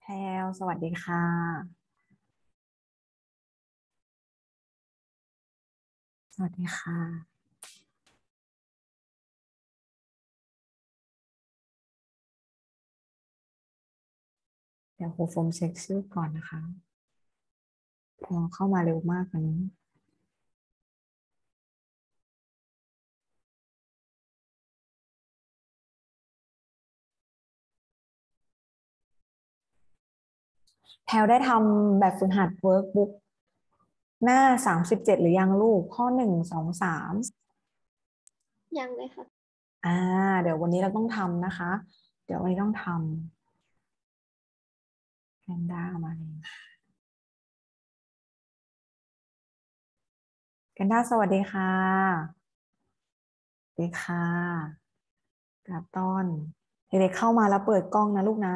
แพลวสวัสดีค่ะสวัสดีค่ะเดี๋ยวครูโฟมเช็คชื่อก่อนนะคะพอเข้ามาเร็วมากวันนี้แพลวได้ทำแบบฝึกหัดเวิร์กบุ๊กหน้า37หรือยังลูกข้อ1 2 3 ยังเลยค่ะอ่าเดี๋ยววันนี้เราต้องทำนะคะเดี๋ยววันนี้ต้องทำแพนด้ามาเลยแพนด้าสวัสดีค่ะสวัสดีค่ะกาต้อนเด็กๆเข้ามาแล้วเปิดกล้องนะลูกนะ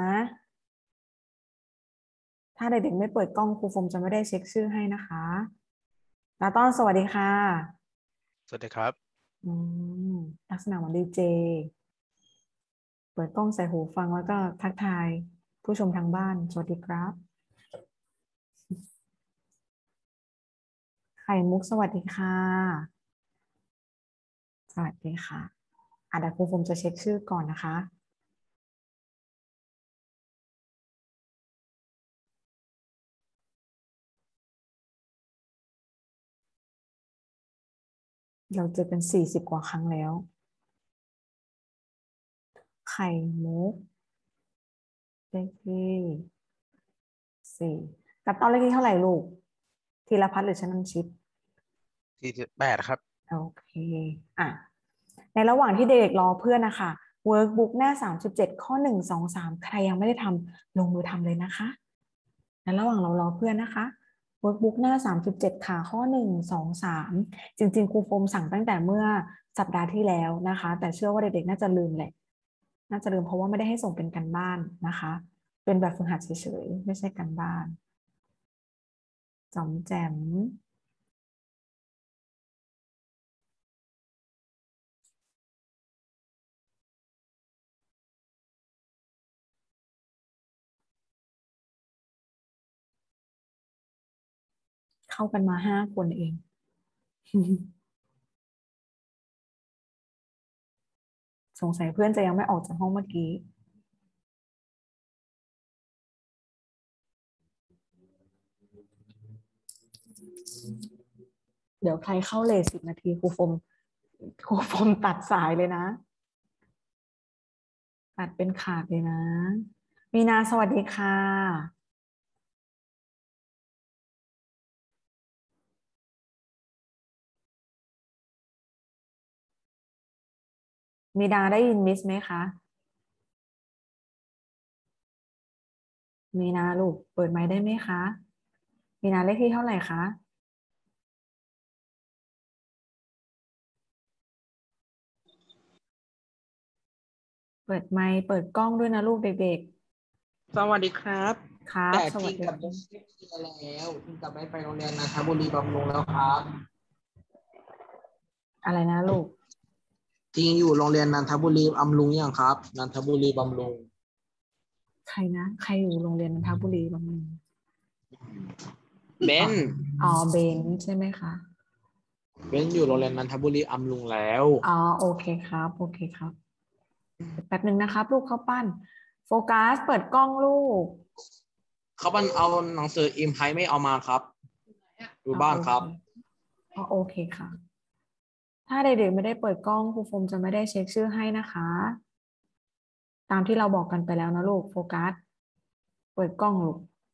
ถ้าเด็กๆไม่เปิดกล้องครูโฟมจะไม่ได้เช็คชื่อให้นะคะกาต้อนสวัสดีค่ะสวัสดีครับอืมลักษณะเหมือนดีเจเปิดกล้องใส่หูฟังแล้วก็ทักทายผู้ชมทางบ้านสวัสดีครับไข่มุกสวัสดีค่ะสวัสดีค่ะเดี๋ยวครูผมจะเช็คชื่อก่อนนะคะเราเจอกัน40 กว่าครั้งแล้วไข่มุกเลขที่4กับตอนเลขที่เท่าไหร่ลูกธีรพัฒน์หรือชนันชิตที่8ครับโอเคอ่ะในระหว่างที่เด็กๆรอเพื่อนนะคะ workbook หน้า37ข้อ1 2 3ใครยังไม่ได้ทำลงมือทำเลยนะคะในระหว่างเรารอเพื่อนนะคะ workbook หน้า37ค่ะข้อ1 2 3จริงๆครูโฟมสั่งตั้งแต่เมื่อสัปดาห์ที่แล้วนะคะแต่เชื่อว่าเด็กๆน่าจะลืมแหละน่าจะลืมเพราะว่าไม่ได้ให้ส่งเป็นการบ้านนะคะเป็นแบบฝึกหัดเฉยๆไม่ใช่การบ้านจอมแจมเข้ากันมา5 คนเอง สงสัยเพื่อนจะยังไม่ออกจากห้องเมื่อกี้ เดี๋ยวใครเข้าเลท10 นาทีครูโฟมตัดสายเลยนะ ตัดเป็นขาดเลยนะ มีนาสวัสดีค่ะ มีนาได้ยินมิสไหมคะ มีนาลูกเปิดไมค์ได้ไหมคะ มีนาเลขที่เท่าไหร่คะ เปิดไมค์เปิดกล้องด้วยนะลูกเด็กสวัสดีครับๆ ครับแต่สวัสดีจริงกับค่ะแล้วจริงกับไม่ไปโรงเรียนนนทบุรีบำรุงแล้วครับอะไรนะลูกจริงอยู่โรงเรียนนันทบุรีบำรุงยังครับนันทบุรีบำรุงใครนะ ใครอยู่โรงเรียนนนทบุรีบ้างเบนอ๋อเบนใช่ไหมคะเบนอยู่โรงเรียนนันทบุรีบำรุงแล้วอ๋อโอเคครับ โอเคครับแป๊บหนึ่งนะครับลูกเข้าปั้น โฟกัสเปิดกล้องลูกเขาบันเอาหนังสืออิมไพไม่เอามาครับอยู่บ้านครับโอเคค่ะ ถ้าเด็กๆไม่ได้เปิดกล้องครูโฟมจะไม่ได้เช็คชื่อให้นะคะ ตามที่เราบอกกันไปแล้วนะลูกโฟกัส เปิดกล้องลูก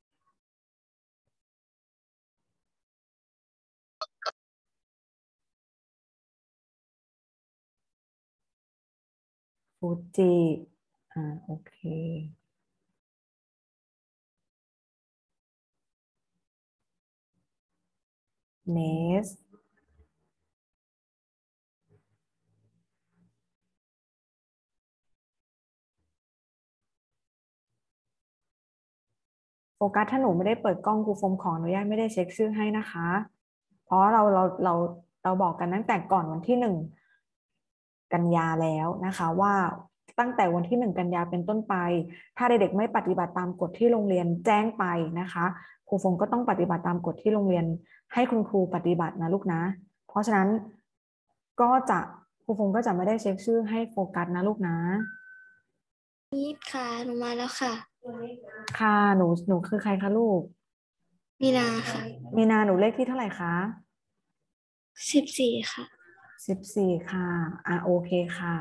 ฟูจิโอเคเนสโฟกัสถ้าหนูไม่ได้เปิดกล้องครูโฟมขออนุญาตไม่ได้เช็คชื่อให้นะคะ เพราะเราบอกกันตั้งแต่ก่อนวันที่1 กันยาแล้วนะคะว่าตั้งแต่วันที่1 กันยาเป็นต้นไปถ้าเด็กๆไม่ปฏิบัติตามกฎที่โรงเรียนแจ้งไปนะคะครูฟงก็ต้องปฏิบัติตามกฎที่โรงเรียนให้คุณครูปฏิบัตินะลูกนะเพราะฉะนั้นก็จะครูฟงก็จะไม่ได้เช็คชื่อให้โฟกัสนะลูกนะนี่ค่ะหนูมาแล้วค่ะค่ะหนูคือใครคะลูกมีนาค่ะมีนาหนูเลขที่เท่าไหร่คะ 14ค่ะ 14ค่ะโอเคค่ะ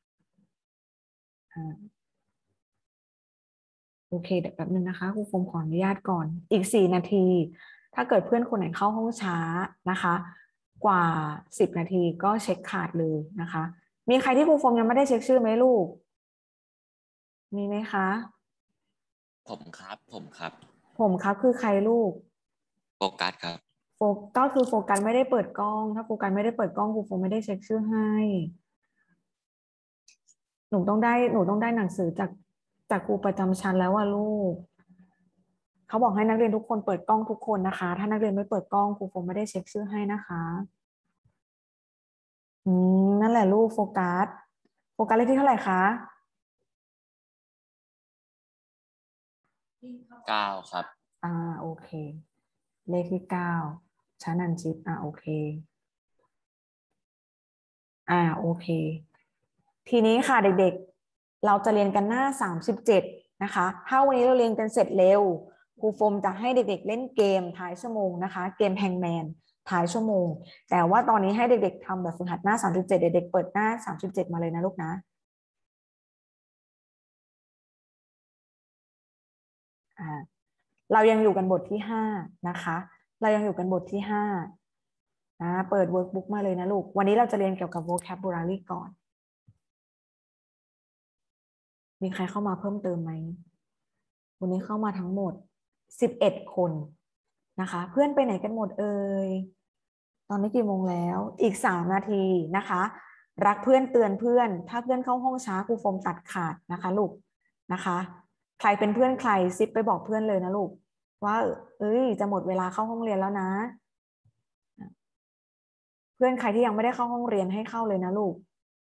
โอเคเดี๋ยวแป๊บนึงนะคะครูฟงขออนุญาตก่อนอีก4 นาทีถ้าเกิดเพื่อนคนไหนเข้าห้องช้านะคะกว่า10 นาทีก็เช็คขาดเลยนะคะมีใครที่ครูฟงยังไม่ได้เช็คชื่อไหมลูกมีไหมคะผมครับผมครับคือใครลูกโฟกัสครับก็คือโฟกัสไม่ได้เปิดกล้องถ้าโฟกัสไม่ได้เปิดกล้องครูฟงไม่ได้เช็คชื่อให้หนูต้องได้หนังสือจากครูประจำชั้นแล้วว่าลูกเขาบอกให้นักเรียนทุกคนเปิดกล้องทุกคนนะคะถ้านักเรียนไม่เปิดกล้องครูฟงไม่ได้เช็คชื่อให้นะคะนั่นแหละลูกโฟกัสเลขที่เท่าไหร่คะ 9ครับโอเคเลขที่9ชั้นนันชิปโอเคโอเคทีนี้ค่ะเด็กๆเราจะเรียนกันหน้า37นะคะถ้าวันนี้เราเรียนกันเสร็จเร็วครูโฟมจะให้เด็กๆเล่นเกมท้ายชั่วโมงนะคะเกมแฮงแมนท้ายชั่วโมงแต่ว่าตอนนี้ให้เด็กๆทำแบบฝึกหัดหน้า37เด็กๆเปิดหน้า37มาเลยนะลูกนะเรายังอยู่กันบทที่5นะคะเรายังอยู่กันบทที่5เปิด workbook มาเลยนะลูกวันนี้เราจะเรียนเกี่ยวกับ vocabulary ก่อนมีใครเข้ามาเพิ่มเติมไหมวันนี้เข้ามาทั้งหมด11 คนนะคะเพื่อนไปไหนกันหมดเอ่ยตอนนี้กี่โมงแล้วอีก3 นาทีนะคะรักเพื่อนเตือนเพื่อนถ้าเพื่อนเข้าห้องช้าครูโฟมตัดขาดนะคะลูกนะคะใครเป็นเพื่อนใครซิปไปบอกเพื่อนเลยนะลูกว่าจะหมดเวลาเข้าห้องเรียนแล้วนะเพื่อนใครที่ยังไม่ได้เข้าห้องเรียนให้เข้าเลยนะลูก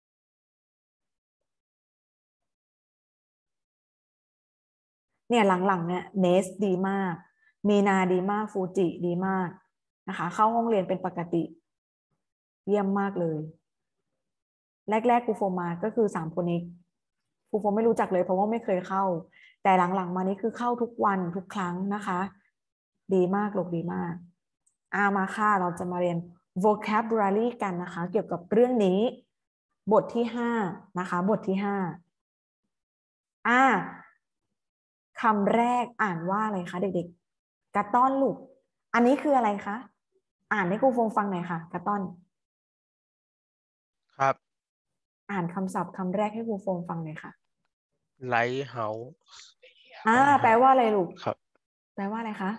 เนี่ยหลังๆเนี่ยเนสดีมากมีนาดีมากฟูจิดีมากนะคะเข้าห้องเรียนเป็นปกติเยี่ยมมากเลยแรกๆครูโฟมาก็คือ3 คนนี้ครูโฟไม่รู้จักเลยเพราะว่าไม่เคยเข้าแต่หลังๆมานี้คือเข้าทุกวันทุกครั้งนะคะดีมากลูกดีมากมาค่ะเราจะมาเรียน vocabulary กันนะคะเกี่ยวกับเรื่องนี้บทที่5นะคะบทที่5คำแรกอ่านว่าอะไรคะเด็กๆกระต้อนลูกอันนี้คืออะไรคะอ่านให้ครูโฟงฟังหน่อยค่ะกระต้อนครับอ่านคำศัพท์คำแรกให้ครูโฟงฟังหน่อยค่ะ Lighthouse แปลว่าอะไรลูกครับแปลว่าอะไรคะ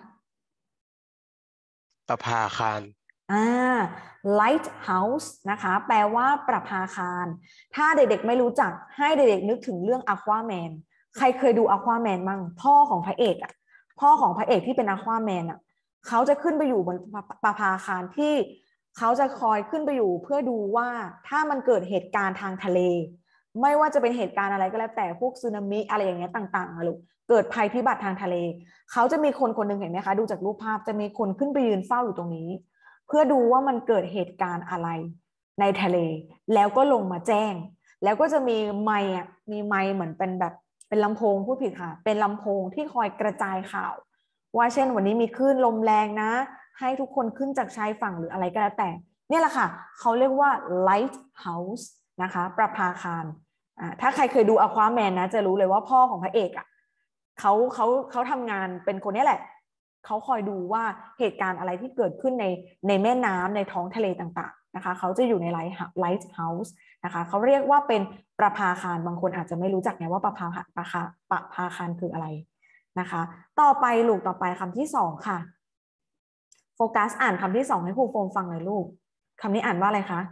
ประภาคาร lighthouse นะคะแปลว่าประภาคารถ้าเด็กๆไม่รู้จักให้เด็กๆนึกถึงเรื่อง Aquaman ใครเคยดู Aquaman มั่งพ่อของพระเอกพ่อของพระเอกที่เป็น Aquaman เขาจะขึ้นไปอยู่บนประภาคารที่เขาจะคอยขึ้นไปอยู่เพื่อดูว่าถ้ามันเกิดเหตุการณ์ทางทะเลไม่ว่าจะเป็นเหตุการณ์อะไรก็แล้วแต่พวกสึนามิอะไรอย่างเงี้ยต่างๆลูกเกิดภัยพิบัติทางทะเลเขาจะมีคนคนหนึ่งเห็นไหมคะดูจากรูปภาพจะมีคนขึ้นไปยืนเฝ้าอยู่ตรงนี้เพื่อดูว่ามันเกิดเหตุการณ์อะไรในทะเลแล้วก็ลงมาแจ้งแล้วก็จะมีไมค์มีไมค์เหมือนเป็นแบบเป็นลำโพงพูดผิดค่ะเป็นลำโพงที่คอยกระจายข่าวว่าเช่นวันนี้มีคลื่นลมแรงนะให้ทุกคนขึ้นจากชายฝั่งหรืออะไรก็แล้วแต่เนี่ยแหละค่ะเขาเรียกว่า lighthouse นะคะประภาคารถ้าใครเคยดู Aquaman นะจะรู้เลยว่าพ่อของพระเอกเขาทำงานเป็นคนนี้แหละเขาคอยดูว่าเหตุการณ์อะไรที่เกิดขึ้นในแม่น้ำในท้องทะเลต่างๆนะคะเขาจะอยู่ในไลท์เฮาส์นะคะเขาเรียกว่าเป็นประภาคารบางคนอาจจะไม่รู้จักไงว่าประภาคารคืออะไรนะคะต่อไปลูกต่อไปคำที่2ค่ะโฟกัสอ่านคำที่2ให้ครูโฟมฟังเลยลูกคำนี้อ่านว่าอะไรคะ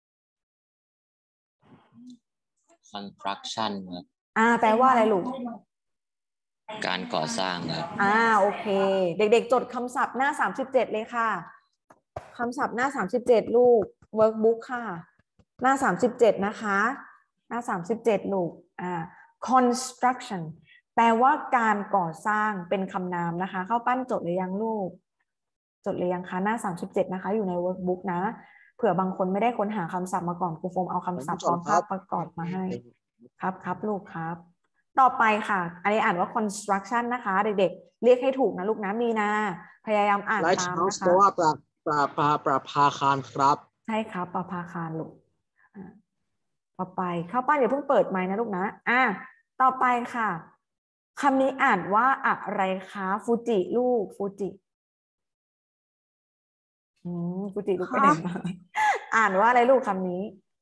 construction ครับแปลว่าอะไรลูกการก่อสร้างครับโอเคเด็กๆจดคำศัพท์หน้า37เลยค่ะคำศัพท์หน้า37ลูก workbook ค่ะหน้า37นะคะหน้า37ลูก construction แปลว่าการก่อสร้างเป็นคำนามนะคะเข้าปั้นจดหรือยังลูกจดหรือยังคะหน้า37นะคะอยู่ใน workbook นะเผื่อบางคนไม่ได้ค้นหาคำศัพท์มาก่อนครูโฟมเอาคำศัพท์พร้อมภาพประกอบมาให้ครับลูกครับต่อไปค่ะอันนี้อ่านว่า construction นะคะเด็กๆเรียกให้ถูกนะลูกนะมีนาพยายามอ่านตามนะคะแปลว่าประภาคารครับใช่ครับประภาคารลูกต่อไปเข้าป้านอย่าเพิ่งเปิดไมค์นะลูกนะต่อไปค่ะคำนี้อ่านว่าอะไรคะฟูจิลูกฟูจิฟูจิลูกไปไหนมาอ่านว่าอะไรลูกคำนี้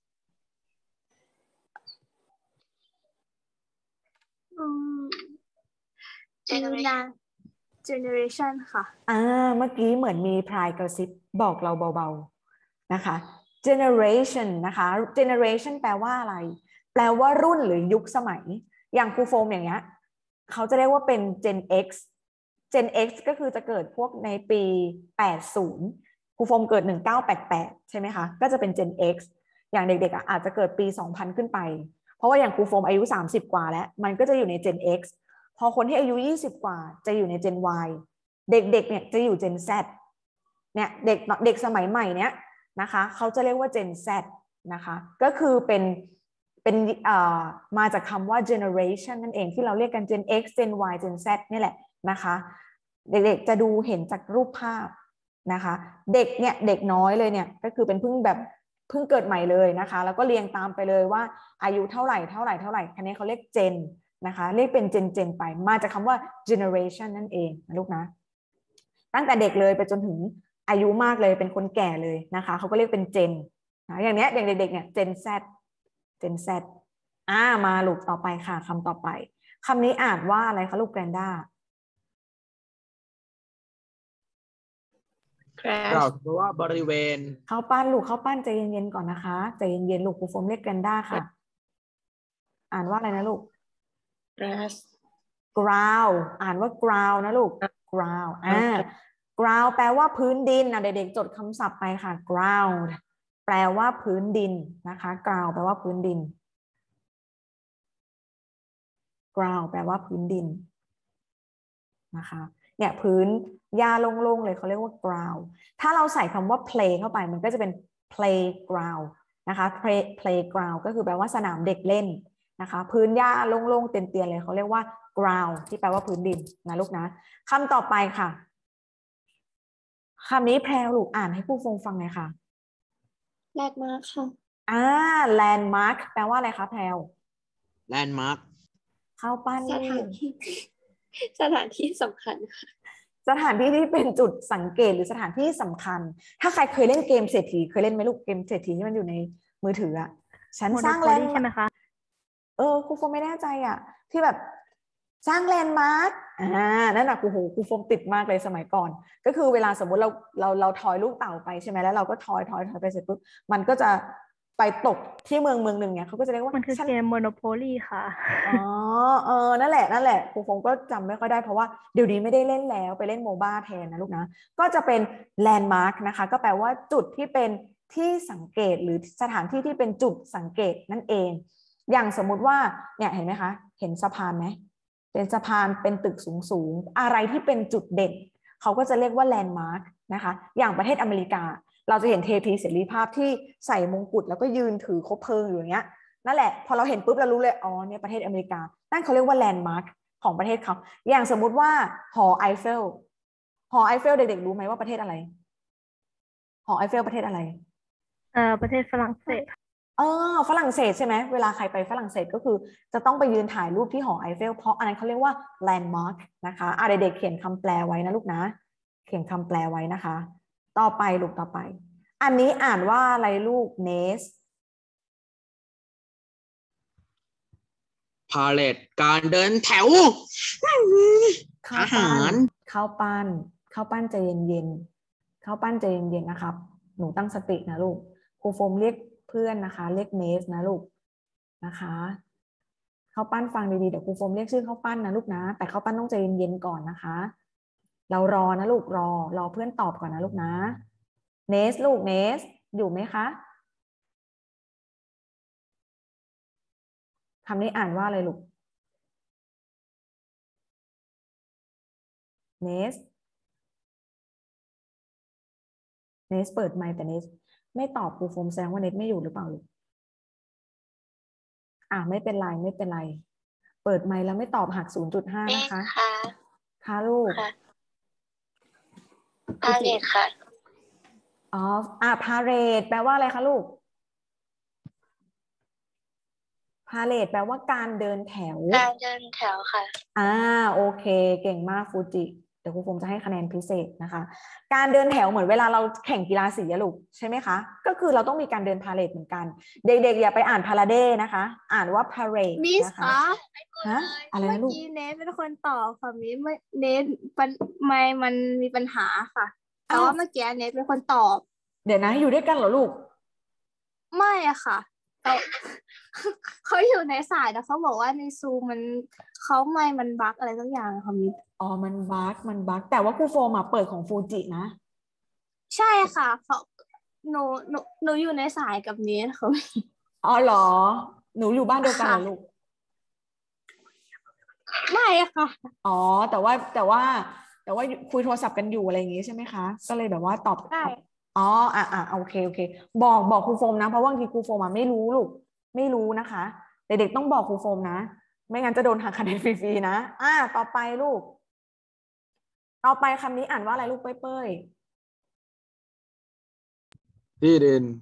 generation ค่ะเมื่อกี้เหมือนมีพรายกระซิบบอกเราเบาๆนะคะ generation นะคะ generation แปลว่าอะไรแปลว่ารุ่นหรือยุคสมัยอย่างครูโฟมอย่างเงี้ยเขาจะเรียกว่าเป็น Gen X Gen X ก็คือจะเกิดพวกในปี80ครูโฟมเกิด1988ใช่ไหมคะก็จะเป็น Gen X อย่างเด็กๆอาจจะเกิดปี2000ขึ้นไปเพราะว่าอย่างครูโฟมอายุ30กว่าแล้วมันก็จะอยู่ใน Gen X พอคนที่อายุ20กว่าจะอยู่ใน Gen Y เด็กๆเนี่ยจะอยู่ Gen Z เนี่ยเด็กสมัยใหม่เนี้ยนะคะเขาจะเรียกว่า Gen Z นะคะก็คือเป็นมาจากคำว่า generation นั่นเองที่เราเรียกกัน Gen X Gen Y Gen Z นี่แหละนะคะเด็กๆจะดูเห็นจากรูปภาพนะคะเด็กเนี่ยเด็กน้อยเลยเนี่ยก็คือเป็นเพิ่งเกิดใหม่เลยนะคะแล้วก็เรียงตามไปเลยว่าอายุเท่าไหร่คันนี้เขาเรียก Gen นะคะเรียกเป็น Gen ไปมาจากคำว่า generation นั่นเองนะลูกนะตั้งแต่เด็กเลยไปจนถึงอายุมากเลยเป็นคนแก่เลยนะคะเขาก็เรียกเป็น Gen นะอย่างเนี้ยอย่างเด็กๆเนี่ย Gen Z Gen Z มาลูกต่อไปค่ะคำต่อไปคำนี้อ่านว่าอะไรคะลูกแกรนด้าเราแปลว่าบริเวณเข้าปั้นลูกเข้าปั้นใจเย็นๆก่อนนะคะใจเย็นๆลูกครูโฟมเรียกแกรนด้าค่ะอ่านว่าอะไรนะลูก grass ground อ่านว่า ground นะลูก ground ground แปลว่าพื้นดินเด็กๆจดคำศัพท์ไปค่ะ ground แปลว่าพื้นดินนะคะ ground แปลว่าพื้นดิน ground แปลว่าพื้นดินนะคะเนี่ยพื้นหญ้าโล่งๆเลยเขาเรียกว่า ground ถ้าเราใส่คำว่า play เข้าไปมันก็จะเป็น playground นะคะ playground ก็คือแปลว่าสนามเด็กเล่นนะคะพื้นหญ้าโล่งๆเตียนๆเลยเขาเรียกว่า ground ที่แปลว่าพื้นดินนะลูกนะคำต่อไปค่ะคำนี้แพรวลูกอ่านให้ผู้ฟังหน่อยค่ะ landmark ค่ะ landmark แปลว่าอะไรคะแพรว landmark เข้าปั้นสถานที่สำคัญค่ะสถานที่ที่เป็นจุดสังเกตหรือสถานที่สำคัญถ้าใครเคยเล่นเกมเศรษฐีเคยเล่นไหมลูกเกมเศรษฐีที่มันอยู่ในมือถือฉันสร้างแลนด์ใช่ไหมคะครูโฟมไม่แน่ใจที่แบบสร้างแลนด์มาร์กนั่นครูโฟมติดมากเลยสมัยก่อนก็คือเวลาสมมติเราทอยลูกเต่าไปใช่ไหมแล้วเราก็ทอยไปเสร็จปุ๊บมันก็จะไปตกที่เมืองหนึ่งเนี่ยเขาก็จะเรียกว่ามันคือเกม Monopoly ค่ะนั่นแหละครูฟงก็จำไม่ค่อยได้เพราะว่าเดี๋ยวนี้ไม่ได้เล่นแล้วไปเล่นโมบ้าแทนนะลูกนะก็จะเป็นแลนด์มาร์กนะคะก็แปลว่าจุดที่เป็นที่สังเกตหรือสถานที่ที่เป็นจุดสังเกตนั่นเองอย่างสมมุติว่าเนี่ยเห็นไหมคะเห็นสะพานไหมเป็นสะพานเป็นตึกสูงอะไรที่เป็นจุดเด่นเขาก็จะเรียกว่าแลนด์มาร์กนะคะอย่างประเทศอเมริกาเราจะเห็นเทพีเสรีภาพที่ใส่มงกุฎแล้วก็ยืนถือคบเพลิงอยู่อย่างเงี้ยนั่นแหละพอเราเห็นปุ๊บเรารู้เลยเนี่ยประเทศอเมริกานั่นเขาเรียกว่าแลนด์มาร์คของประเทศเขาอย่างสมมุติว่าหอไอเฟลเด็กๆรู้ไหมว่าประเทศอะไรหอไอเฟลประเทศอะไรประเทศฝรั่งเศสฝรั่งเศสใช่ไหมเวลาใครไปฝรั่งเศสก็คือจะต้องไปยืนถ่ายรูปที่หอไอเฟลเพราะอันนั้นเขาเรียกว่าแลนด์มาร์คนะคะเด็กๆเขียนคำแปลไว้นะลูกนะเขียนคำแปลไว้นะคะต่อไปลูกต่อไปอันนี้อ่านว่าอะไรลูกเนสพาเลทการเดินแถวอาหารข้าวปั้นใจเย็นๆนะครับหนูตั้งสตินะลูกครูโฟมเรียกเพื่อนนะคะเรียกเนสนะลูกนะคะข้าวปั้นฟังดีๆเดี๋ยวครูโฟมเรียกชื่อข้าวปั้นนะลูกนะแต่ข้าวปั้นต้องใจเย็นๆก่อนนะคะเรารอนะลูกรอเพื่อนตอบก่อนนะลูกนะเนสลูกเนสอยู่ไหมคะคำนี้อ่านว่าอะไรลูก nest เปิดไมค์แต่เนสไม่ตอบครูโฟมแสดงว่าเนสไม่อยู่หรือเปล่าลูกไม่เป็นไรไม่เป็นไรเปิดไมค์แล้วไม่ตอบหัก 0.5 นะคะค่ะค่ะลูกค่ะพาเลทค่ะพาเรดแปลว่าอะไรคะลูกพาเลทแปลว่าการเดินแถวการเดินแถวค่ะโอเคเก่งมากฟูจิเดี๋ยวครูโฟมจะให้คะแนนพิเศษนะคะการเดินแถวเหมือนเวลาเราแข่งกีฬาสีอะลูกใช่ไหมคะก็คือเราต้องมีการเดินพาเลทเหมือนกันเด็กๆอย่าไปอ่านพาราเดนะคะอ่านว่าพาเรดมิสนะคะคะฮะอะไรนะลูกเมื่อกี้เนทเป็นคนตอบค่ะมิสเนทมันมีปัญหาค่ะ แต่ว่าเมื่อกี้เนทเป็นคนตอบเดี๋ยวนะอยู่ด้วยกันเหรอลูกไม่อะค่ะเขาอยู่ในสายแต่เขาบอกว่าในซูมมันบั๊กอะไรสักอย่างค่ะมิสมันบั๊กแต่ว่าครูโฟมเปิดของฟูจินะใช่ค่ะหนูอยู่ในสายกับเนทเขาเหรอหนูอยู่บ้านเดียวกันเหรอลูกไม่อะค่ะแต่ว่าคุยโทรศัพท์กันอยู่อะไรอย่างงี้ใช่ไหมคะก็เลยแบบว่าตอบใช่โอเคบอกครูโฟมนะเพราะว่าบางทีครูโฟมไม่รู้ลูกไม่รู้นะคะเด็กๆต้องบอกครูโฟมนะไม่งั้นจะโดนหักคะแนนฟรีๆนะต่อไปลูกต่อไปคำนี้อ่านว่าอะไรลูกเป้ยที่ดิน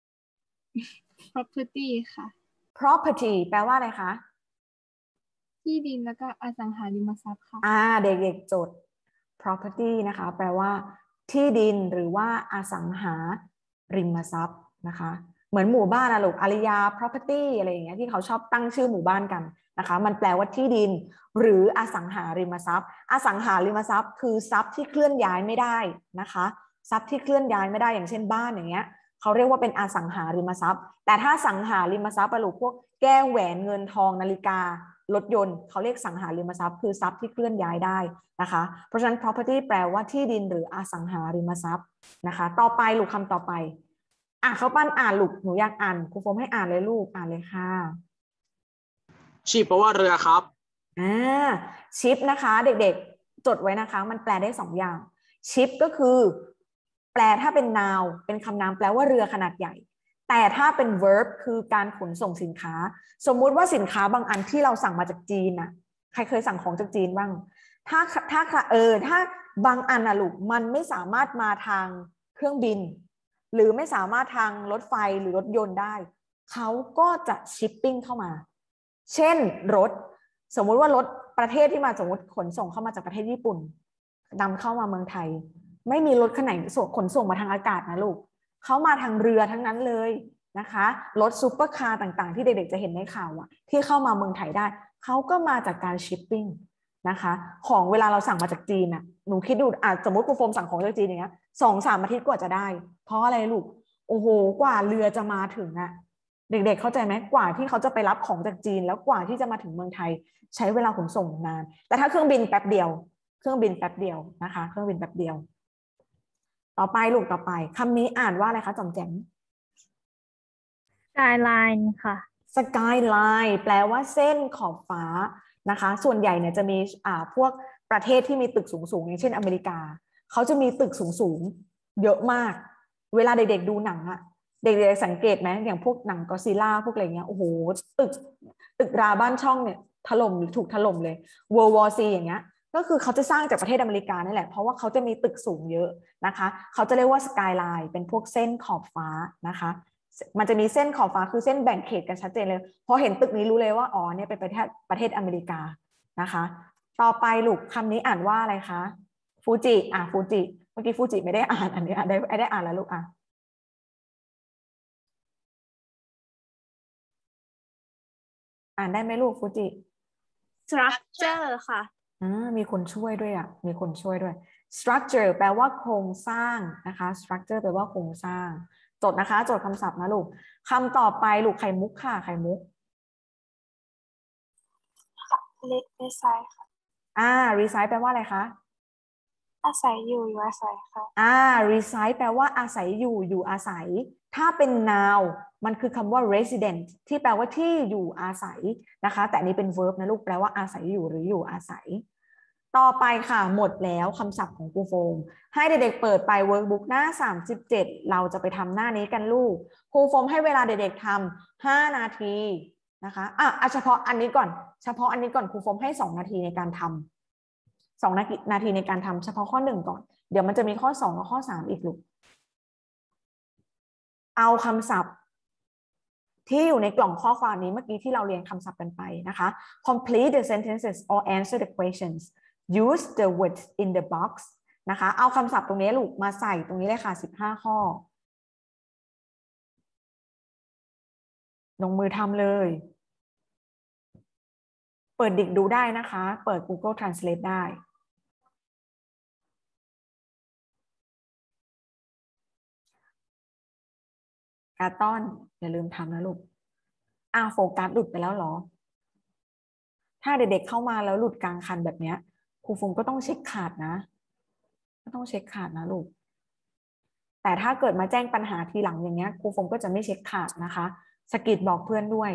property ค่ะ property แปลว่าอะไรคะที่ดินแล้วก็อสังหาริมทรัพย์ค่ะเด็กๆจด property นะคะแปลว่าที่ดินหรือว่าอสังหาริมทรัพย์นะคะเหมือนหมู่บ้านลูกอาริยา property อะไรอย่างเงี้ยที่เขาชอบตั้งชื่อหมู่บ้านกันนะคะมันแปลว่าที่ดินหรืออสังหาริมทรัพย์อสังหาริมทรัพย์คือทรัพย์ที่เคลื่อนย้ายไม่ได้นะคะทรัพย์ที่เคลื่อนย้ายไม่ได้อย่างเช่นบ้านอย่างเงี้ยเขาเรียกว่าเป็นอสังหาริมทรัพย์แต่ถ้าสังหาริมทรัพย์ลูกพวกแก้วแหวนเงินทองนาฬิการถยนต์เขาเรียกสังหาริมทรัพย์คือทรัพย์ที่เคลื่อนย้ายได้นะคะเพราะฉะนั้น property แปลว่าที่ดินหรืออสังหาริมทรัพย์นะคะต่อไปลูกคำต่อไปเขาปั้นอ่านลูกหนูอยากอ่านครูโฟมให้อ่านเลยลูกอ่านเลยค่ะชีพแปลว่าเรือครับชิปนะคะเด็กๆจดไว้นะคะมันแปลได้2อย่างชิปก็คือแปลถ้าเป็น noun เป็นคำนามแปลว่าเรือขนาดใหญ่แต่ถ้าเป็น verb คือการขนส่งสินค้าสมมุติว่าสินค้าบางอันที่เราสั่งมาจากจีนน่ะใครเคยสั่งของจากจีนบ้างถ้าบางอันลูกมันไม่สามารถมาทางเครื่องบินหรือไม่สามารถทางรถไฟหรือรถยนต์ได้เขาก็จะชิปปิ้งเข้ามาเช่นรถสมมุติว่ารถประเทศที่มาสมมติขนส่งเข้ามาจากประเทศญี่ปุ่นนำเข้ามาเมืองไทยไม่มีรถคันไหนขนส่งมาทางอากาศนะลูกเขามาทางเรือทั้งนั้นเลยนะคะรถซูเปอร์คาร์ต่างๆที่เด็กๆจะเห็นในข่าวที่เข้ามาเมืองไทยได้เขาก็มาจากการชิปปิ้งนะคะของเวลาเราสั่งมาจากจีนหนูคิดดูสมมติครูโฟมสั่งของจากจีนอย่างเงี้ย2-3 อาทิตย์กว่าจะได้เพราะอะไรลูกโอ้โหกว่าเรือจะมาถึงเด็กๆเข้าใจไหมกว่าที่เขาจะไปรับของจากจีนแล้วกว่าที่จะมาถึงเมืองไทยใช้เวลาขนส่งนานแต่ถ้าเครื่องบินแป๊บเดียวนะคะเครื่องบินแป๊บเดียวต่อไปลูกต่อไปคำนี้อ่านว่าอะไรคะจอมแจม skyline ค่ะ skyline แปลว่าเส้นขอบฟ้านะคะส่วนใหญ่เนี่ยจะมีพวกประเทศที่มีตึกสูงๆอย่างเช่นอเมริกาเขาจะมีตึกสูงๆเยอะมากเวลาเด็กๆดูหนังเด็กๆสังเกตไหมอย่างพวกหนังก็อดซิลล่าพวกอะไรเงี้ยโอ้โหตึกราบ้านช่องเนี่ยถล่มหรือถูกถล่มเลย World War C อย่างเงี้ยก็คือเขาจะสร้างจากประเทศอเมริกานี่แหละเพราะว่าเขาจะมีตึกสูงเยอะนะคะเขาจะเรียกว่าสกายไลน์เป็นพวกเส้นขอบฟ้านะคะมันจะมีเส้นขอบฟ้าคือเส้นแบ่งเขตกันชัดเจนเลยพอเห็นตึกนี้รู้เลยว่าอ๋อเนี่ยเป็นประเทศอเมริกานะคะต่อไปลูกคำนี้อ่านว่าอะไรคะฟูจิฟูจิเมื่อกี้ฟูจิไม่ได้อ่านอันนี้ได้อ่านแล้วลูกอ่านได้ไหมลูกฟูจิ structure ค่ะมีคนช่วยด้วยมีคนช่วยด้วย structure แปลว่าโครงสร้างนะคะ structure แปลว่าโครงสร้างจดนะคะจดคำศัพท์นะลูกคำต่อไปลูกไข่มุกค่ะไข่มุก recycle ค่ะ recycle แปลว่าอะไรคะอาศัยอยู่อาศัยค่ะ reside แปลว่าอาศัยอยู่อาศัย ถ้าเป็น noun มันคือคำว่า resident ที่แปลว่าที่อยู่อาศัยนะคะแต่อันนี้เป็น verb นะลูกแปลว่าอาศัยอยู่หรืออยู่อาศัย ต่อไปค่ะหมดแล้วคำศัพท์ของครูโฟมให้เด็กๆเปิดไป workbook หน้า37เราจะไปทำหน้านี้กันลูกครูโฟมให้เวลาเด็กๆทำ5 นาทีนะคะเฉพาะอันนี้ก่อนครูโฟมให้2 นาทีในการทำ2 นาทีในการทำเฉพาะข้อ1ก่อนเดี๋ยวมันจะมีข้อ2กับข้อ3อีกลูกเอาคำศัพท์ที่อยู่ในกล่องข้อความนี้เมื่อกี้ที่เราเรียนคำศัพท์กันไปนะคะ complete the sentences or answer the questions use the words in the box นะคะเอาคำศัพท์ตรงนี้ลูกมาใส่ตรงนี้เลยค่ะ15 ข้อลงมือทำเลยเปิดดิกดูได้นะคะเปิด Google Translate ได้การต้อนอย่าลืมทำนะลูกโฟกัสหลุดไปแล้วเหรอถ้าเด็กๆเข้ามาแล้วหลุดกลางคันแบบนี้ครูฟงก็ต้องเช็คขาดนะลูกแต่ถ้าเกิดมาแจ้งปัญหาทีหลังอย่างเงี้ยครูฟงก็จะไม่เช็คขาดนะคะสกิดบอกเพื่อนด้วย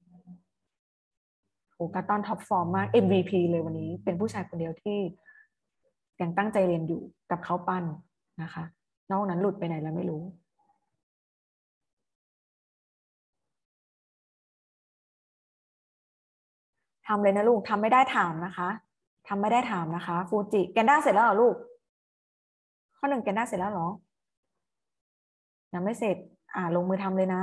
โอ้การต้อนท็อปฟอร์มมาก MVP เลยวันนี้เป็นผู้ชายคนเดียวที่ยังตั้งใจเรียนอยู่กับเขาปั้นนะคะนอกนั้นหลุดไปไหนแล้วไม่รู้ทำเลยนะลูกทำไม่ได้ถามนะคะฟูจิแกนด้าเสร็จแล้วเหรอลูกข้อ1แกนด้าเสร็จแล้วเหรอยังไม่เสร็จลงมือทำเลยนะ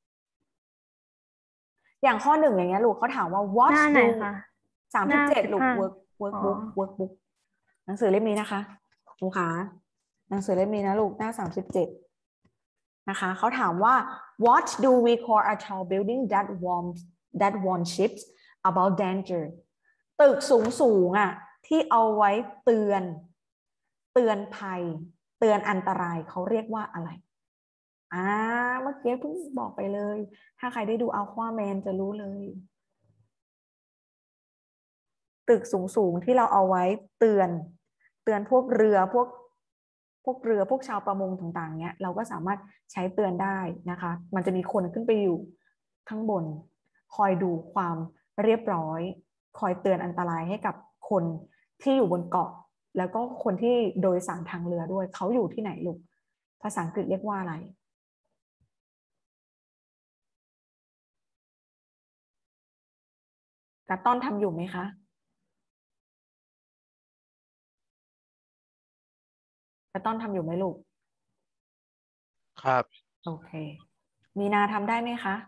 อย่างข้อ1อย่างเงี้ยลูกเขาถามว่า what หน้าไหน do คะ 37ลูกหน้า workbook หนังสือเล่มนี้นะคะครูขาหนังสือเล่มนี้นะลูกหน้า37นะคะเขาถามว่า what do we call a tall building that warns ships about danger ตึกสูงที่เอาไว้เตือนภัยเตือนอันตรายเขาเรียกว่าอะไรเมื่อกี้เพิ่งบอกไปเลยถ้าใครได้ดูAquamanจะรู้เลยตึกสูงที่เราเอาไว้เตือนพวกเรือพวกชาวประมงต่างๆเนี้ยเราก็สามารถใช้เตือนได้นะคะมันจะมีคนขึ้นไปอยู่ข้างบนคอยดูความเรียบร้อยคอยเตือนอันตรายให้กับคนที่อยู่บนเกาะแล้วก็คนที่โดยสารทางเรือด้วยเขาอยู่ที่ไหนลูกภาษาอังกฤษเรียกว่าอะไรกระต้อนทำอยู่ไหมคะกระต้อนทำอยู่ไหมลูกครับโอเคมีนาทำได้ไหมคะ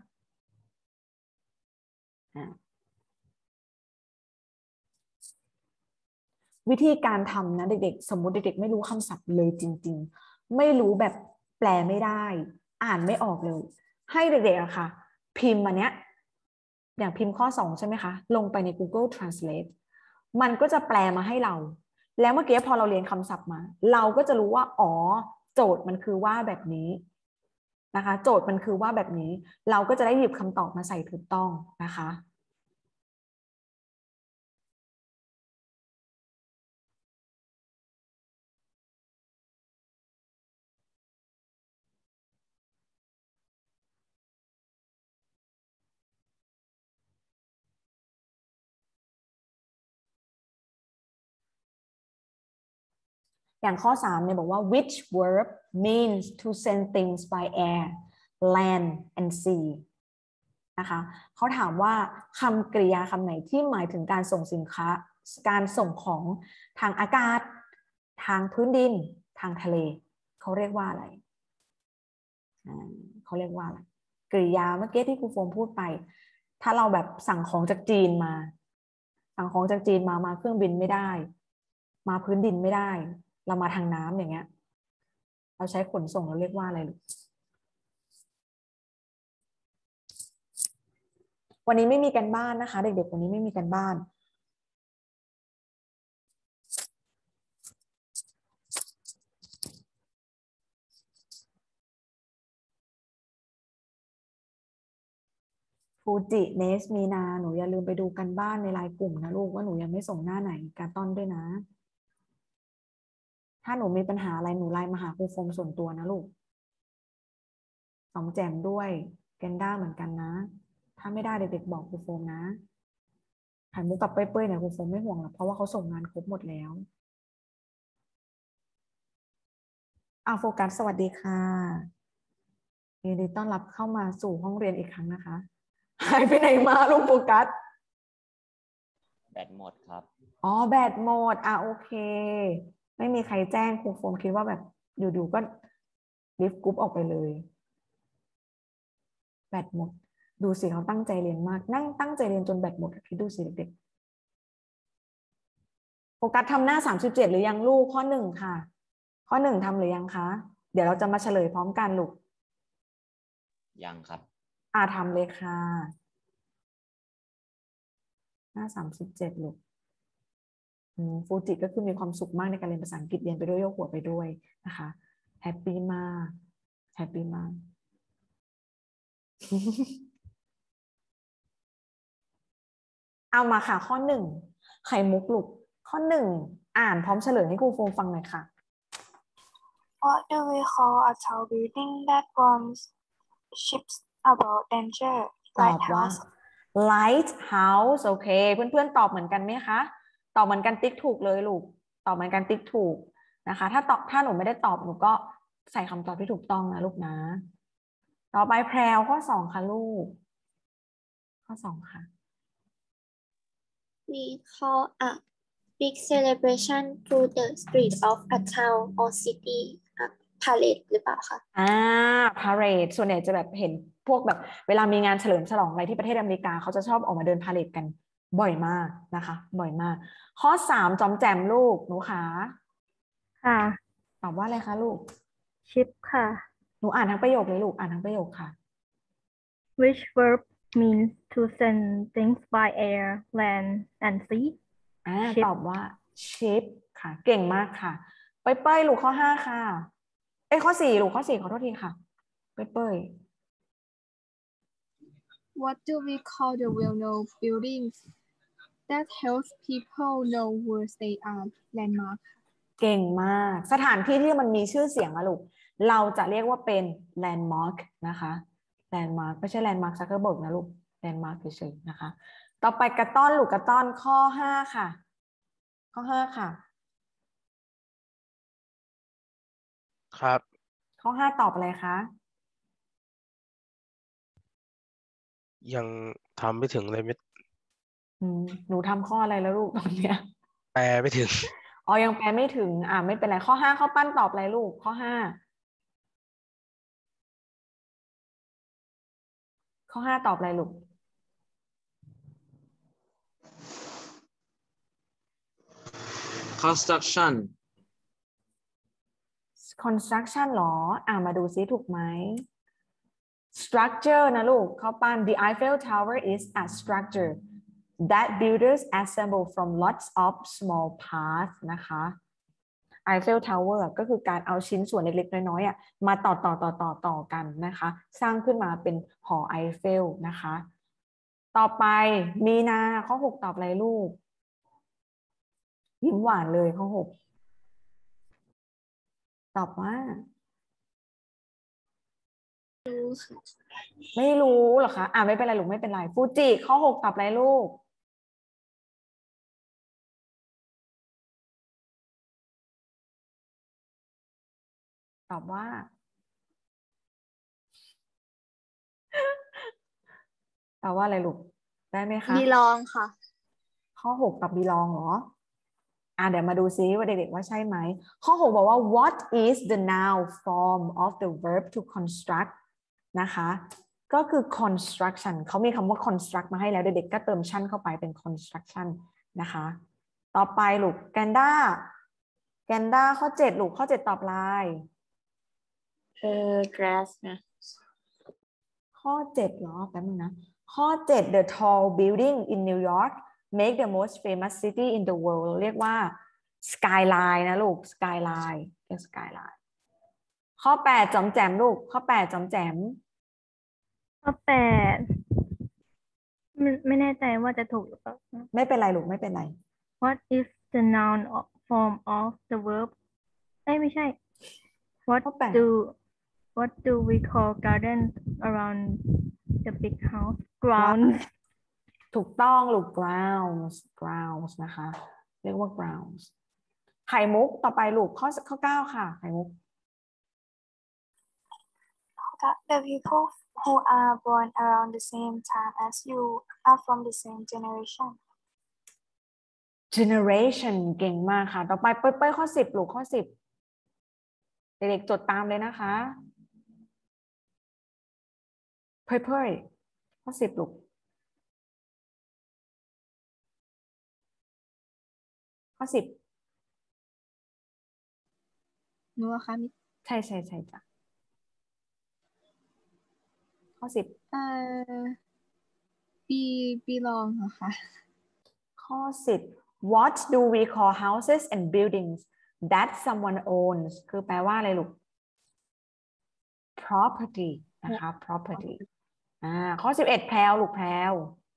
วิธีการทำนะเด็กๆสมมุติเด็กๆไม่รู้คำศัพท์เลยจริงๆไม่รู้แบบแปลไม่ได้อ่านไม่ออกเลยให้เด็กๆอะค่ะพิมพ์อันเนี้ยอย่างพิมพ์ข้อ2ใช่ไหมคะลงไปใน Google Translate มันก็จะแปลมาให้เราแล้วเมื่อกี้พอเราเรียนคำศัพท์มาเราก็จะรู้ว่าโจทย์มันคือว่าแบบนี้นะคะโจทย์มันคือว่าแบบนี้เราก็จะได้หยิบคำตอบมาใส่ถูกต้องนะคะอย่างข้อ3เนี่ยบอกว่า which verb means to send things by air land and sea นะคะเขาถามว่าคำกริยาคำไหนที่หมายถึงการส่งสินค้าการส่งของทางอากาศทางพื้นดินทางทะเลเขาเรียกว่าอะไรเขาเรียกว่าอะไรกริยาเมื่อกี้ที่ครูโฟมพูดไปถ้าเราแบบสั่งของจากจีนมาเครื่องบินไม่ได้มาพื้นดินไม่ได้เรามาทางน้ำอย่างเงี้ยเราใช้ขนส่งเราเรียกว่าอะไรลูกวันนี้ไม่มีกันบ้านนะคะเด็กๆวันนี้ไม่มีกันบ้านฟูจิเนสมีนาหนูอย่าลืมไปดูกันบ้านในไลน์กลุ่มนะลูกว่าหนูยังไม่ส่งหน้าไหนการต้อนด้วยนะถ้าหนูมีปัญหาอะไรหนูไลน์มาหาครูโฟมส่วนตัวนะลูกสองแจมด้วยแกนด้าเหมือนกันนะถ้าไม่ได้เด็กๆบอกครูโฟมนะไข่มุกกับเป้ยๆเนี่ยครูโฟมไม่ห่วงหรอกเพราะว่าเขาส่งงานครบหมดแล้วโฟกัสสวัสดีค่ะยินดีต้อนรับเข้ามาสู่ห้องเรียนอีกครั้งนะคะหายไปไหนมาลูกโฟกัสแบตหมดครับอ๋อแบตหมดโอเคไม่มีใครแจ้งครูโฟมคิดว่าแบบอยู่ๆก็ลิฟต์กรุ๊ปออกไปเลยแบตหมดดูสิเขาตั้งใจเรียนมากนั่งตั้งใจเรียนจนแบตหมดคิดดูสิเด็กๆโฟกัสทำหน้า37หรือยังลูกข้อ1ค่ะข้อ1ทำหรือยังคะเดี๋ยวเราจะมาเฉลยพร้อมกันลูกยังครับทำเลยค่ะหน้า37ลูกฟูจิก็คือมีความสุขมากในการเรียนภาษาอังกฤษเรียนไปด้วยโยกหัวไปด้วยนะคะแฮปปี้มากแฮปปี้มาก เอามาค่ะข้อ1ไข่มุกลูกข้อ1อ่านพร้อมเฉลยให้ครูโฟมฟังหน่อยค่ะ What do we call a tall building that warns ships about danger? ตอบว่า lighthouse โอเคเพื่อนๆตอบเหมือนกันไหมคะตอบเหมือนกันติ๊กถูกเลยลูกตอบเหมือนกันติ๊กถูกนะคะถ้าหนูไม่ได้ตอบหนูก็ใส่คำตอบที่ถูกต้องนะลูกนะต่อไปแพรวข้อ2ค่ะลูกข้อ2ค่ะ We call a big celebration through the street of a town or city parade หรือเปล่าคะ parade ส่วนใหญ่จะแบบเห็นพวกแบบเวลามีงานเฉลิมฉลองอะไรที่ประเทศอเมริกาเขาจะชอบออกมาเดินพาเหรดกันบ่อยมากนะคะบ่อยมากข้อ3จอมแจมลูกหนูขาค่ะตอบว่าอะไรคะลูก ship ค่ะหนูอ่านทั้งประโยคเลยลูกอ่านทั้งประโยคค่ะ which verb means to send things by air land and sea ship ตอบว่า ship ค่ะเก่งมากค่ะเป้ยลูกข้อ5ค่ะข้อ4ลูกข้อ4ขอโทษทีค่ะเป้ย What do we call the well-known buildings that helps people know where they are? Landmark. เก่งมากสถานที่ที่มันมีชื่อเสียงอะลูกเราจะเรียกว่าเป็น landmark นะคะ landmark ไม่ใช่ landmark Zuckerberg นะลูก landmark เฉยๆนะคะต่อไปกระต้อนลูกกระต้อนข้อ5ค่ะข้อ5ค่ะครับข้อ5ตอบอะไรคะยังทำไม่ถึงเลยไม่หนูทำข้ออะไรแล้วลูกตอนเนี้ยแปลไม่ถึงยังแปลไม่ถึงไม่เป็นไรข้อ5ข้อปั้นตอบอะไรลูกข้อ5ข้อ5ตอบอะไรลูก construction construction หรอมาดูซิถูกไหม structure นะลูกข้อปั้น the Eiffel Tower is a structure that builders assemble from lots of small parts นะคะ Eiffel Tower ก็คือการเอาชิ้นส่วนเล็กๆน้อยๆมาต่อกันนะคะสร้างขึ้นมาเป็นหอไอเฟลนะคะต่อไปมีนาข้อ6ตอบอะไรลูกยิ้มหวานเลยข้อ6ตอบว่าไม่รู้เหรอคะไม่เป็นไรลูกไม่เป็นไรฟูจิข้อ6ตอบอะไรลูกตอบว่าตอบว่าอะไรลูกได้ไหมคะ belong ค่ะข้อ6ตอบ belong เหรอเดี๋ยวมาดูซิว่าเด็กๆว่าใช่ไหมข้อ6บอกว่า what is the noun form of the verb to construct นะคะก็คือ construction เขามีคำว่า construct มาให้แล้วเด็กๆก็เติมชั่นเข้าไปเป็น construction นะคะต่อไปลูกแกนด้าข้อ7ลูกข้อ7ตอบอะไร grass นะข้อ7เหรอแป๊บนึงนะข้อ7 the tall building in New York make the most famous city in the world เรียกว่า skyline นะลูก skyline เรียก skyline ข้อ8จอมแจมลูกข้อ8จอมแจมข้อ8ไม่แน่ใจว่าจะถูกหรือเปล่าไม่เป็นไรลูกไม่เป็นไร What is the noun form of the verb ไม่ใช่ What ข้อแปด do we call gardens around the big house? Grounds. ถูกต้องลูก grounds นะคะ เรียกว่า grounds ไข่มุกต่อไปลูกข้อ9ค่ะไข่มุก The people who are born around the same time as you are from the same generation. generation เก่งมากค่ะ ต่อไปเป้ยข้อ10ลูกข้อ10เด็กๆจดตามเลยนะคะเป้ยข้อ10ลูกข้อ10 หนูอะคะมิใช่จ้ะข้อ10 belong เหรอคะข้อ10 what do we call houses and buildings that someone owns คือแปลว่าอะไรลูก property นะคะ property ข้อ11แพรวลูกแพรว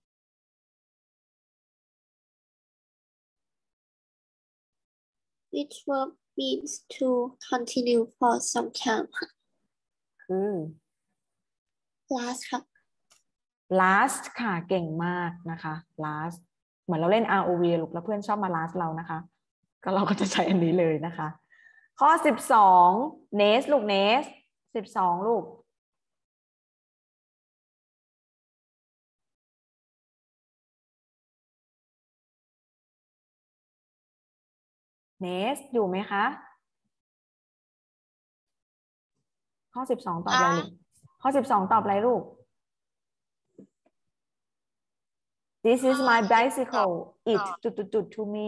Which verb means to continue for some time ค่ะคือ last ค่ะ last ค่ะเก่งมากนะคะ last เหมือนเราเล่น ROV ลูกแล้วเพื่อนชอบมา last เรานะคะก็เราก็จะใช้อันนี้เลยนะคะข้อ12 nest ลูก nest 12ลูก nest อยู่ไหมคะข้อ12ตอบอะไรลูกข้อ12ตอบอะไรลูก This is my bicycle it จุด to me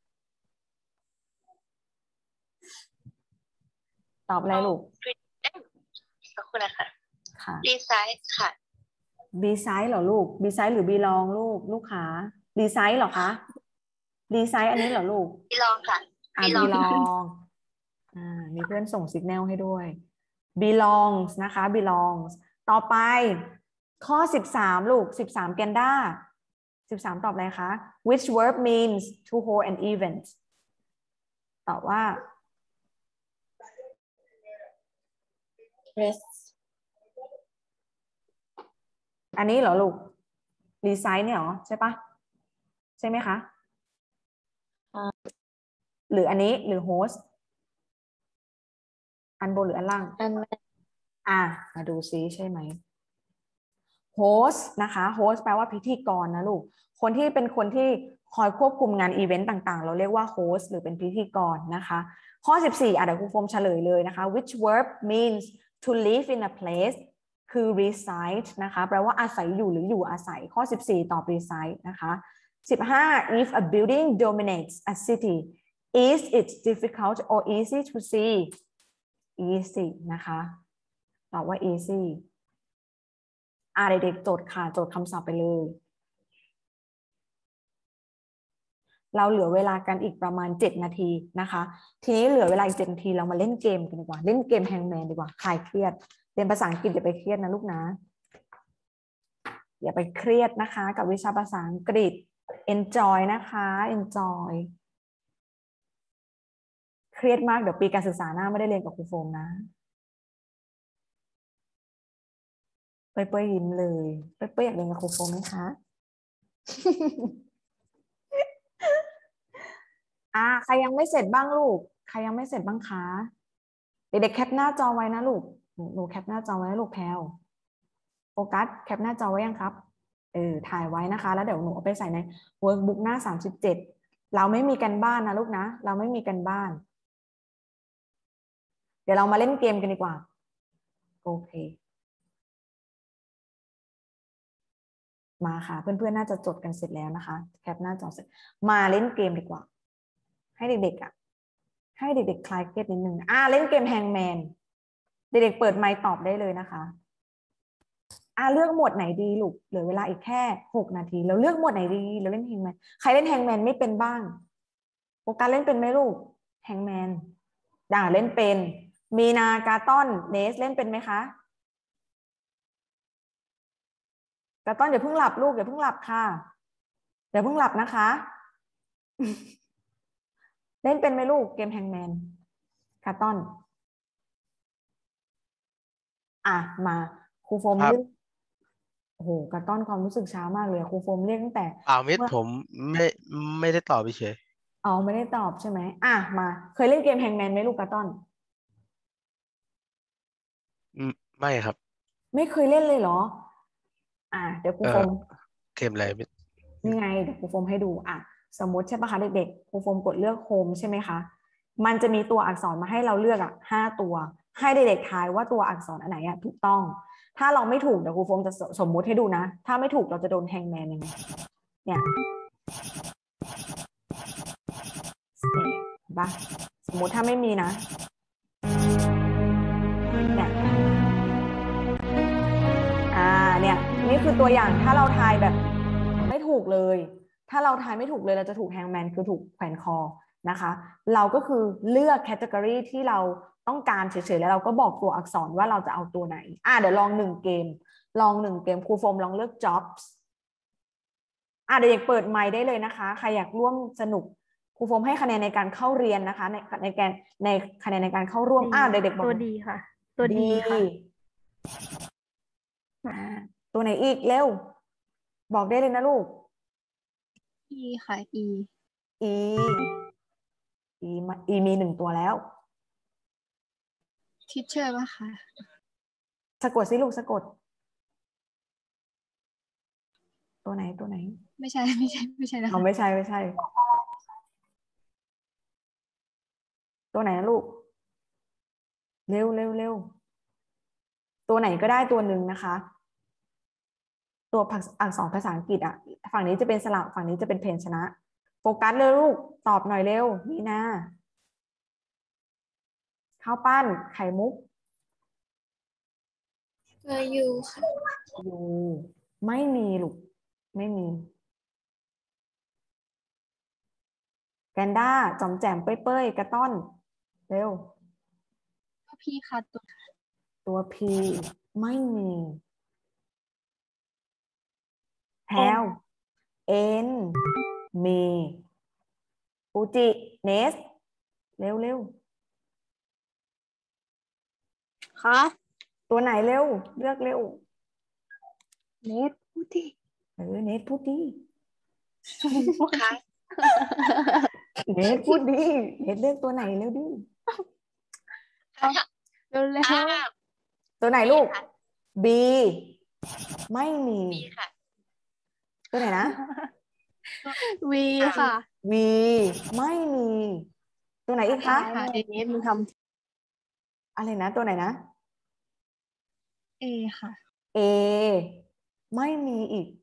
ตอบอะไรลูกสักครู่นะคะค่ะ Besides ค่ะ beside เหรอลูก beside หรือ belong ลูกขา beside เหรอคะ beside อันนี้เหรอลูก belong ค่ะ belong มีเพื่อนส่งสัญญาณให้ด้วย belongs นะคะ belongs ต่อไปข้อ13ลูก13แกนด้า13ตอบอะไรคะ which verb means to hold an event ตอบว่า rest อันนี้เหรอลูก reside เนี่ยเหรอใช่ปะใช่ไหมคะหรืออันนี้หรือ host อันบนหรืออันล่างมาดูซิใช่ไหม host นะคะ host แปลว่าพิธีกรนะลูกคนที่เป็นคนที่คอยควบคุมงานอีเวนต์ต่างๆเราเรียกว่า host หรือเป็นพิธีกรนะคะข้อ14เดี๋ยวครูโฟมเฉลยเลยนะคะ which verb means to live in a place คือ reside นะคะแปลว่าอาศัยอยู่หรืออยู่อาศัยข้อ14ตอบ reside นะคะ15 if a building dominates a city is it difficult or easy to see easy นะคะตอบว่า easy เด็กๆจดค่ะจดคำศัพท์ไปเลยเราเหลือเวลากันอีกประมาณ7นาทีนะคะทีนี้เหลือเวลาอีก7นาทีเรามาเล่นเกมกันดีกว่าเล่นเกมแฮงแมนดีกว่าคลายเครียดเรียนภาษาอังกฤษอย่าไปเครียดนะลูกนะอย่าไปเครียดนะคะกับวิชาภาษาอังกฤษ enjoy นะคะ enjoy เครียดมากเดี๋ยวปีการศึกษาหน้าไม่ได้เรียนกับครูโฟมนะเป้ยยิ้มเลยเป้ยอยากเรียนกับครูโฟมไหมคะ ใครยังไม่เสร็จบ้างลูกใครยังไม่เสร็จบ้างคะเด็กๆแคปหน้าจอไว้นะลูกหนูแคปหน้าจอไว้นะลูกแพลวโฟกัสแคปหน้าจอไว้ยังครับถ่ายไว้นะคะแล้วเดี๋ยวหนูเอาไปใส่ใน workbook หน้า37เราไม่มีกันบ้านนะลูกนะเราไม่มีกันบ้านเดี๋ยวเรามาเล่นเกมกันดีกว่าโอเคมาค่ะเพื่อนๆน่าจะจดกันเสร็จแล้วนะคะแคปหน้าจอเสร็จมาเล่นเกมดีกว่าให้เด็กๆให้เด็กๆคลายเครียดนิดนึงเล่นเกมแฮงแมนเด็กๆเปิดไมค์ตอบได้เลยนะคะเลือกหมวดไหนดีลูกเหลือเวลาอีกแค่6นาทีเราเลือกหมวดไหนดีเราเล่นแฮงแมนใครเล่นแฮงแมนไม่เป็นบ้างโฟกัสเล่นเป็นไหมลูกแฮงแมนเล่นเป็นมีนากาต้อนเนสเล่นเป็นไหมคะกาต้อนอย่าเพิ่งหลับลูกอย่าเพิ่งหลับค่ะอย่าเพิ่งหลับนะคะ เล่นเป็นไหมลูกเกมแฮงแมนกาต้นมาครูโฟมครับเรียกโอ้โหกาต้นความรู้สึกช้ามากเลยครูโฟมเรียกตั้งแต่มิดเมื่อผมไม่ได้ตอบเฉยไม่ได้ตอบใช่ไหมมาเคยเล่นเกมแฮงแมนไหมลูกกาต้นไม่ครับไม่เคยเล่นเลยเหรอเดี๋ยวครูโฟมเกมอะไรมิดนี่ไงเดี๋ยวครูโฟมให้ดูสมมติใช่ปะคะเด็กๆครูโฟมกดเลือกโฮมใช่ไหมคะมันจะมีตัวอักษรมาให้เราเลือก5 ตัวให้เด็กๆทายว่าตัวอักษรอันไหนถูกต้องถ้าเราไม่ถูกเดี๋ยวครูโฟมจะสมมุติให้ดูนะถ้าไม่ถูกเราจะโดนแฮงแมนยังไงเนี่ยบ้าสมมุติถ้าไม่มีนะเนี่ยนี่คือตัวอย่างถ้าเราทายแบบไม่ถูกเลยถ้าเราทายไม่ถูกเลยเราจะถูกแฮงแมนคือถูกแขวนคอนะคะเราก็คือเลือกแคตตากรีที่เราต้องการเฉยๆแล้วเราก็บอกตัวอักษรว่าเราจะเอาตัวไหนเดี๋ยวลอง1 เกมครูโฟมลองเลือก jobs เด็กๆเปิดไมค์ได้เลยนะคะใครอยากร่วมสนุกครูโฟมให้คะแนนในการเข้าเรียนนะคะในคะแนนในการเข้าร่วมเด็กๆบอกตัวดีค่ะตัวดีค่ะตัวไหนอีกเร็วบอกได้เลยนะลูก E ค่ะ E E มี1 ตัวแล้ว teacher ป่ะคะสะกดสิลูกสะกดตัวไหนไม่ใช่นะคะไม่ใช่ตัวไหนนะลูกเร็วตัวไหนก็ได้ตัวหนึ่งนะคะตัวอักษรภาษาอังกฤษฝั่งนี้จะเป็นสระฝั่งนี้จะเป็นพยัญชนะโฟกัสเลยลูกตอบหน่อยเร็วมีนาข้าวปั้นไข่มุกอยู่ค่ะอยู่ไม่มีลูกไม่มีแกนด้าจอมแจ่มเป้ยกระต้อนเร็วพี่ค่ะตัว P ไม่มีแพลว N มีฟูจิเนสเร็วค่ะตัวไหนเร็วเลือกเร็วเนทพูดดิเนทพูดดีค่ะเนทพูดดีเนทเลือกตัวไหนเร็วดิเร็วตัวไหนลูก B ไม่มีค่ะตัวไหนนะวีค่ะ V ไม่มี ตัวไหนอีกคะเนทมึงทำอะไรนะตัวไหนนะ A ค่ะ A ไม่มีอีก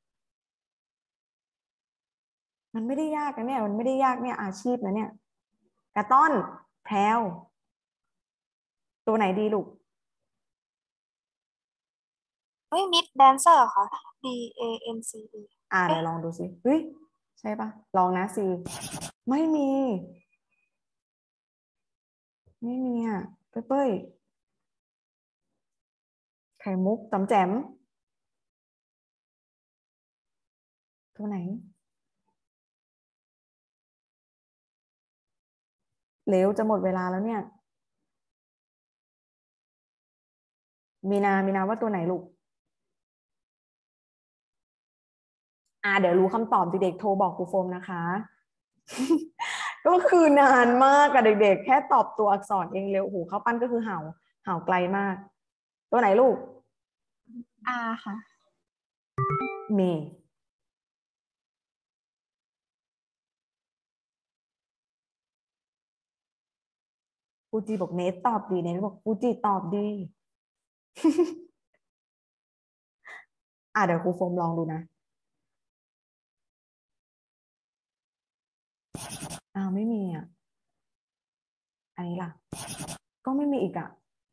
มันไม่ได้ยากนะเนี่ยมันไม่ได้ยากเนี่ยอาชีพนะเนี่ยกระต้อนแพรวตัวไหนดีลูกมิดแดนเซอร์ค่ะ D A N C E เดี๋ยวลองดูสิเฮ้ยใช่ปะลองนะซีไม่มีเป้ยไข่มุกจำแจมตัวไหนเร็วจะหมดเวลาแล้วเนี่ยมีนาว่าตัวไหนลูกเดี๋ยวรู้คำตอบเด็กๆโทรบอกครูโฟมนะคะ ก็คือนานมากกับเด็กๆแค่ตอบตัวอักษรเองเร็วโอ้โหข้าวปั้นก็คือเห่าไกลมากตัวไหนลูก R ค่ะมีฟูจิบอกเนทตอบดีเนทบอกฟูจิตอบดี เดี๋ยวครูโฟมลองดูนะไม่มีอันนี้ล่ะก็ไม่มีอีก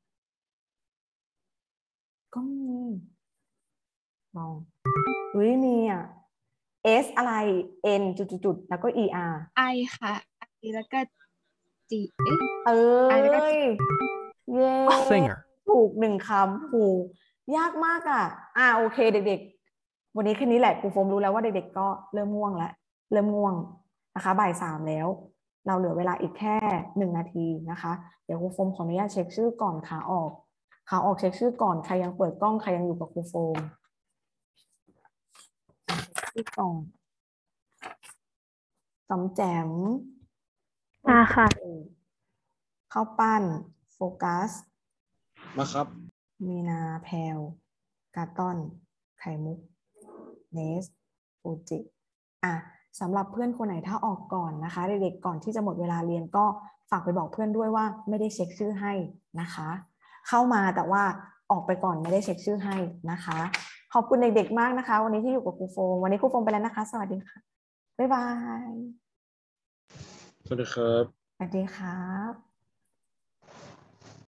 ก็ไม่มีลองมี S อะไร N จุดแล้วก็ ER I ค่ะ I แล้วก็ G แล้วก็เย้ Singer ถูก1 คำถูกยากมากโอเคเด็กๆวันนี้แค่นี้แหละครูโฟมรู้แล้วว่าเด็กๆก็เริ่มง่วงแล้วเริ่มง่วงนะคะบ่าย 3แล้วเราเหลือเวลาอีกแค่1 นาทีนะคะเดี๋ยวครูโฟมขออนุญาตเช็คชื่อก่อนขาออกเช็คชื่อก่อนใครยังเปิดกล้องใครยังอยู่กับครูโฟมชื่อก่อนจำแจมค่ะข้าวปั้นโฟกัสมาครับมีนาแพลวกาต้อนไข่มุกเนสฟูจิสำหรับเพื่อนคนไหนถ้าออกก่อนนะคะเด็กๆก่อนที่จะหมดเวลาเรียนก็ฝากไปบอกเพื่อนด้วยว่าไม่ได้เช็คชื่อให้นะคะเข้ามาแต่ว่าออกไปก่อนไม่ได้เช็คชื่อให้นะคะขอบคุณเด็กๆมากนะคะวันนี้ที่อยู่กับครูโฟมวันนี้ครูโฟมไปแล้วนะคะสวัสดีค่ะบ๊ายบายสวัสดีครับสวัสดีครับ